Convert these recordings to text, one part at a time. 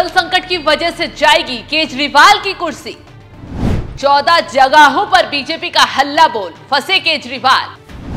जल संकट की वजह से जाएगी केजरीवाल की कुर्सी। 14 जगहों पर बीजेपी का हल्ला बोल, फंसे केजरीवाल।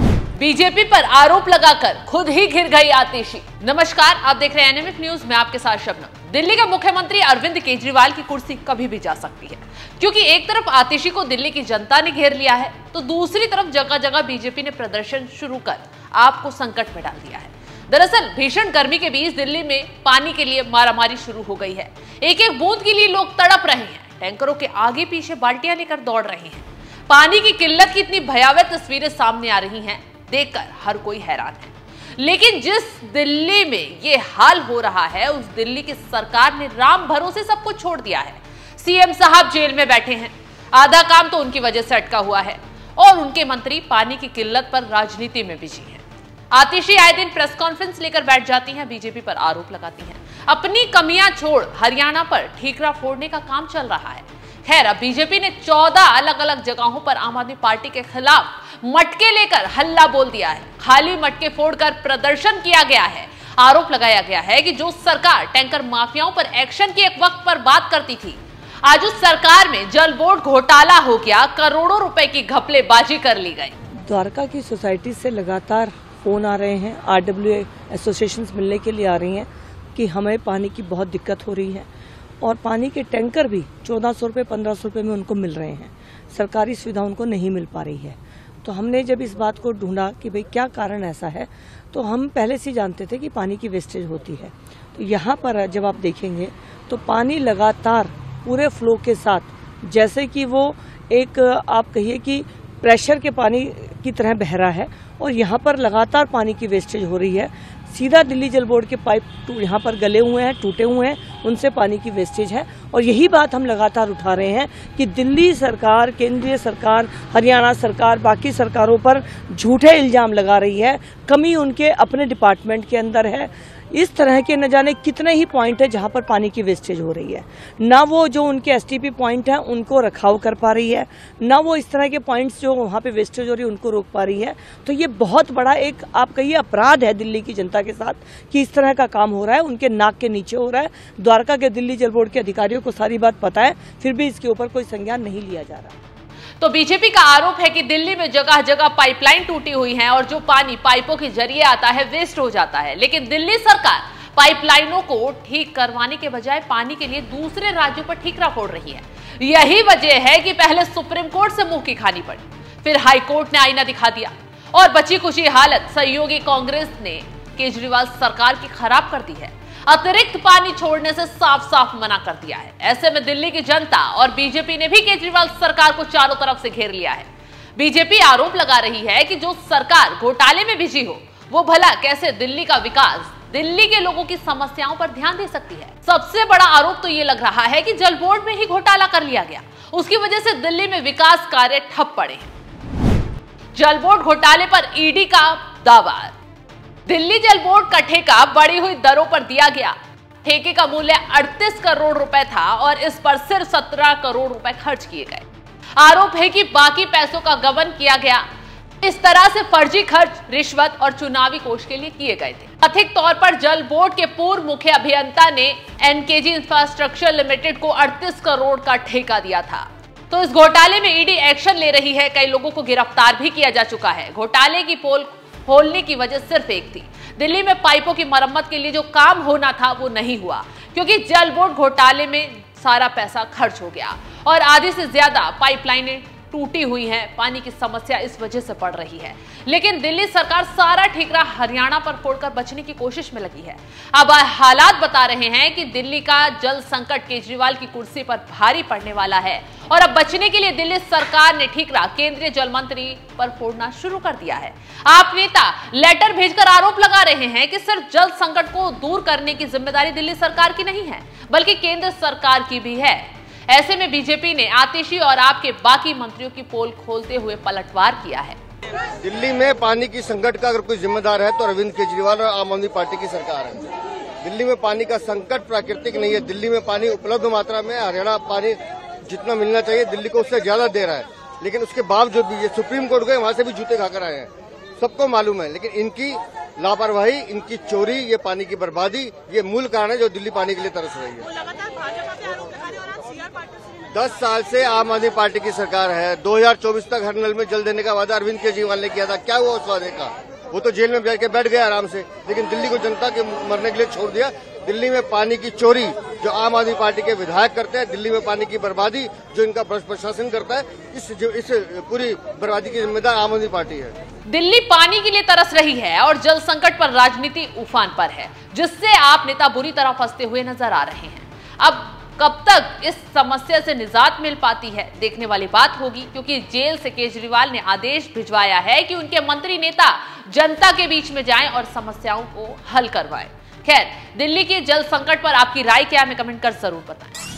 बीजेपी पर आरोप लगाकर खुद ही घिर गई आतिशी। नमस्कार, आप देख रहे हैं एनएमएफ न्यूज, मैं आपके साथ शबनम। दिल्ली के मुख्यमंत्री अरविंद केजरीवाल की कुर्सी कभी भी जा सकती है, क्योंकि एक तरफ आतिशी को दिल्ली की जनता ने घेर लिया है, तो दूसरी तरफ जगह जगह बीजेपी ने प्रदर्शन शुरू कर आपको संकट में डाल दिया है। दरअसल भीषण गर्मी के बीच दिल्ली में पानी के लिए मारामारी शुरू हो गई है। एक एक बूंद के लिए लोग तड़प रहे हैं, टैंकरों के आगे पीछे बाल्टियां लेकर दौड़ रहे हैं। पानी की किल्लत की इतनी भयावह तस्वीरें सामने आ रही हैं, देखकर हर कोई हैरान है। लेकिन जिस दिल्ली में ये हाल हो रहा है, उस दिल्ली की सरकार ने राम भरोसे सब कुछ छोड़ दिया है। सीएम साहब जेल में बैठे हैं, आधा काम तो उनकी वजह से अटका हुआ है, और उनके मंत्री पानी की किल्लत पर राजनीति में बिजी हैं। आतिशी आए दिन प्रेस कॉन्फ्रेंस लेकर बैठ जाती हैं, बीजेपी पर आरोप लगाती हैं। अपनी कमियां छोड़ हरियाणा पर ठीकरा फोड़ने का काम चल रहा है। खैर, अब बीजेपी ने 14 अलग अलग जगहों पर आम आदमी पार्टी के खिलाफ मटके लेकर हल्ला बोल दिया है। खाली मटके फोड़कर प्रदर्शन किया गया है। आरोप लगाया गया है कि जो सरकार टैंकर माफियाओं पर एक्शन की एक वक्त पर बात करती थी, आज उस सरकार में जल बोर्ड घोटाला हो गया, करोड़ों रुपए की घपलेबाजी कर ली गई। द्वारका की सोसाइटी से लगातार फोन आ रहे हैं, आरडब्ल्यू एसोसिएशंस मिलने के लिए आ रही हैं कि हमें पानी की बहुत दिक्कत हो रही है, और पानी के टैंकर भी 1400 रुपये 1500 रुपये में उनको मिल रहे हैं। सरकारी सुविधा उनको नहीं मिल पा रही है। तो हमने जब इस बात को ढूंढा कि भाई क्या कारण ऐसा है, तो हम पहले से जानते थे कि पानी की वेस्टेज होती है। तो यहाँ पर जब आप देखेंगे तो पानी लगातार पूरे फ्लो के साथ, जैसे कि वो एक आप कहिए कि प्रेशर के पानी की तरह बह रहा है, और यहाँ पर लगातार पानी की वेस्टेज हो रही है। सीधा दिल्ली जल बोर्ड के पाइप यहाँ पर गले हुए हैं, टूटे हुए हैं, उनसे पानी की वेस्टेज है। और यही बात हम लगातार उठा रहे हैं कि दिल्ली सरकार, केंद्रीय सरकार, हरियाणा सरकार बाकी सरकारों पर झूठे इल्जाम लगा रही है। कमी उनके अपने डिपार्टमेंट के अंदर है। इस तरह के न जाने कितने ही पॉइंट है जहां पर पानी की वेस्टेज हो रही है। ना वो जो उनके एसटीपी पॉइंट हैं उनको रखाव कर पा रही है, ना वो इस तरह के पॉइंट्स जो वहां पे वेस्टेज हो रही है उनको रोक पा रही है। तो ये बहुत बड़ा एक आप कहिए अपराध है दिल्ली की जनता के साथ कि इस तरह का काम हो रहा है, उनके नाक के नीचे हो रहा है। द्वारका के दिल्ली जल बोर्ड के अधिकारियों को सारी बात पता है, फिर भी इसके ऊपर कोई संज्ञान नहीं लिया जा रहा। तो बीजेपी का आरोप है कि दिल्ली में जगह जगह पाइपलाइन टूटी हुई है, और जो पानी पाइपों के जरिए आता है वेस्ट हो जाता है। लेकिन दिल्ली सरकार पाइपलाइनों को ठीक करवाने के बजाय पानी के लिए दूसरे राज्यों पर ठीकरा फोड़ रही है। यही वजह है कि पहले सुप्रीम कोर्ट से मुंह की खानी पड़ी, फिर हाई कोर्ट ने आईना दिखा दिया, और बची कुची हालत सहयोगी कांग्रेस ने केजरीवाल सरकार की खराब कर दी है। अतिरिक्त पानी छोड़ने से साफ साफ मना कर दिया है। ऐसे में दिल्ली की जनता और बीजेपी ने भी केजरीवाल सरकार को चारों तरफ से घेर लिया है। बीजेपी आरोप लगा रही है कि जो सरकार घोटाले में बिजी हो, वो भला कैसे दिल्ली का विकास, दिल्ली के लोगों की समस्याओं पर ध्यान दे सकती है। सबसे बड़ा आरोप तो ये लग रहा है कि जल बोर्ड में ही घोटाला कर लिया गया, उसकी वजह से दिल्ली में विकास कार्य ठप पड़े हैं। जल बोर्ड घोटाले पर ईडी का दावा। दिल्ली जल बोर्ड का ठेका बढ़ी हुई दरों पर दिया गया। ठेके का मूल्य 38 करोड़ रुपए था, और इस पर सिर्फ 17 करोड़ रुपए खर्च किए गए। आरोप है कि बाकी पैसों का गबन किया गया। इस तरह से फर्जी खर्च, रिश्वत और चुनावी कोष के लिए किए गए थे। कथित तौर पर जल बोर्ड के पूर्व मुख्य अभियंता ने एनकेजी इंफ्रास्ट्रक्चर लिमिटेड को 38 करोड़ का ठेका दिया था। तो इस घोटाले में ईडी एक्शन ले रही है। कई लोगों को गिरफ्तार भी किया जा चुका है। घोटाले की पोल खोलने की वजह सिर्फ एक थी, दिल्ली में पाइपों की मरम्मत के लिए जो काम होना था वो नहीं हुआ, क्योंकि जल बोर्ड घोटाले में सारा पैसा खर्च हो गया, और आधी से ज्यादा पाइपलाइनें टूटी हुई हैं। पानी की समस्या इस वजह से बढ़ रही है। लेकिन दिल्ली सरकार सारा ठीकरा हरियाणा पर फोड़कर बचने की कोशिश में लगी है। अब हालात बता रहे हैं कि दिल्ली का जल संकट केजरीवाल की कुर्सी पर भारी पड़ने वाला है, और अब बचने के लिए दिल्ली सरकार ने ठीकरा केंद्रीय जल मंत्री पर फोड़ना शुरू कर दिया है। आप नेता लेटर भेजकर आरोप लगा रहे हैं कि सिर्फ जल संकट को दूर करने की जिम्मेदारी दिल्ली सरकार की नहीं है, बल्कि केंद्र सरकार की भी है। ऐसे में बीजेपी ने आतिशी और आपके बाकी मंत्रियों की पोल खोलते हुए पलटवार किया है। दिल्ली में पानी की संकट का अगर कोई जिम्मेदार है तो अरविंद केजरीवाल और आम आदमी पार्टी की सरकार है। दिल्ली में पानी का संकट प्राकृतिक नहीं है। दिल्ली में पानी उपलब्ध मात्रा में, हरियाणा पानी जितना मिलना चाहिए दिल्ली को उससे ज्यादा दे रहा है, लेकिन उसके बावजूद भी ये सुप्रीम कोर्ट गए, वहां से भी जूते खाकर आए हैं, सबको मालूम है। लेकिन इनकी लापरवाही, इनकी चोरी, ये पानी की बर्बादी, ये मूल कारण है जो दिल्ली पानी के लिए तरस रही है। 10 साल से आम आदमी पार्टी की सरकार है। 2024 तक हर नल में जल देने का वादा अरविंद केजरीवाल ने किया था। क्या हुआ उस वादे का? वो तो जेल में बैठ गया आराम से, लेकिन दिल्ली को जनता के मरने के लिए छोड़ दिया। दिल्ली में पानी की चोरी जो आम आदमी पार्टी के विधायक करते हैं, दिल्ली में पानी की बर्बादी जो इनका प्रशासन करता है, इस पूरी बर्बादी की जिम्मेदार आम आदमी पार्टी है। दिल्ली पानी के लिए तरस रही है और जल संकट पर राजनीति उफान पर है, जिससे आप नेता बुरी तरह फंसते हुए नजर आ रहे हैं। अब कब तक इस समस्या से निजात मिल पाती है, देखने वाली बात होगी, क्योंकि जेल से केजरीवाल ने आदेश भिजवाया है कि उनके मंत्री नेता जनता के बीच में जाएं और समस्याओं को हल करवाएं। खैर, दिल्ली के जल संकट पर आपकी राय क्या है, हमें कमेंट कर जरूर बताएं।